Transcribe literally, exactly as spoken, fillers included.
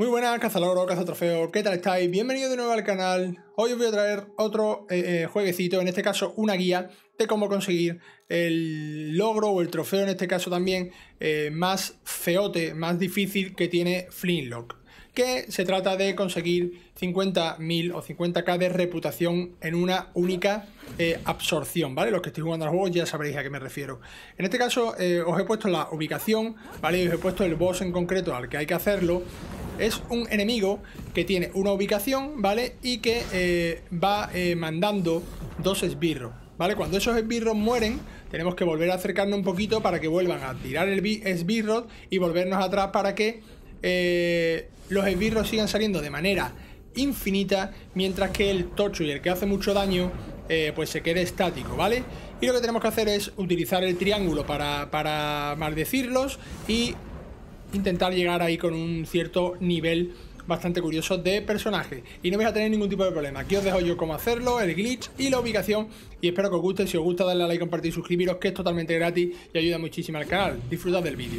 Muy buenas, cazalogro, cazatrofeo, ¿qué tal estáis? Bienvenidos de nuevo al canal. Hoy os voy a traer otro eh, eh, jueguecito, en este caso una guía de cómo conseguir el logro o el trofeo, en este caso también eh, más feote, más difícil que tiene Flintlock, que se trata de conseguir cincuenta mil o cincuenta k de reputación en una única eh, absorción, ¿vale? Los que estéis jugando al juego ya sabréis a qué me refiero. En este caso eh, os he puesto la ubicación, ¿vale? Y os he puesto el boss en concreto al que hay que hacerlo. Es un enemigo que tiene una ubicación, ¿vale? Y que eh, va eh, mandando dos esbirros, ¿vale? Cuando esos esbirros mueren, tenemos que volver a acercarnos un poquito para que vuelvan a tirar el esbirro y volvernos atrás para que eh, los esbirros sigan saliendo de manera infinita, mientras que el tocho y el que hace mucho daño eh, pues se quede estático, ¿vale? Y lo que tenemos que hacer es utilizar el triángulo para, para maldecirlos y intentar llegar ahí con un cierto nivel bastante curioso de personaje. Y no vais a tener ningún tipo de problema. Aquí os dejo yo cómo hacerlo, el glitch y la ubicación. Y espero que os guste. Si os gusta, darle a like, compartir y suscribiros, que es totalmente gratis y ayuda muchísimo al canal. Disfrutad del vídeo.